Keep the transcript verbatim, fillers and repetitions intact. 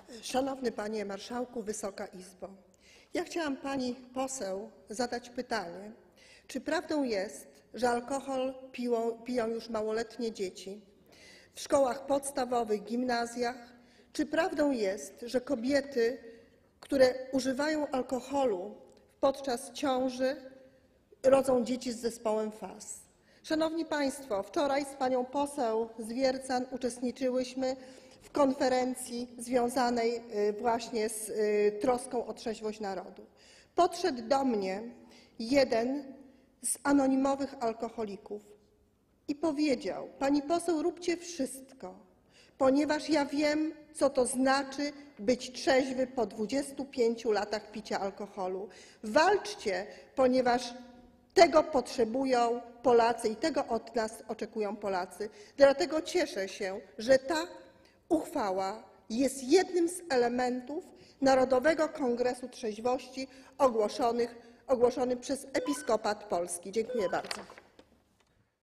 Szanowny Panie Marszałku, Wysoka Izbo! Ja chciałam pani poseł zadać pytanie, czy prawdą jest, że alkohol piją, piją już małoletnie dzieci w szkołach podstawowych, gimnazjach? Czy prawdą jest, że kobiety, które używają alkoholu podczas ciąży, rodzą dzieci z zespołem F A S? Szanowni Państwo, wczoraj z panią poseł Zwiercan uczestniczyłyśmy w konferencji związanej właśnie z troską o trzeźwość narodu. Podszedł do mnie jeden z anonimowych alkoholików i powiedział: pani poseł, róbcie wszystko, ponieważ ja wiem, co to znaczy być trzeźwy po dwudziestu pięciu latach picia alkoholu. Walczcie, ponieważ tego potrzebują Polacy i tego od nas oczekują Polacy. Dlatego cieszę się, że ta uchwała jest jednym z elementów Narodowego Kongresu Trzeźwości ogłoszonych, ogłoszonym przez Episkopat Polski. Dziękuję bardzo.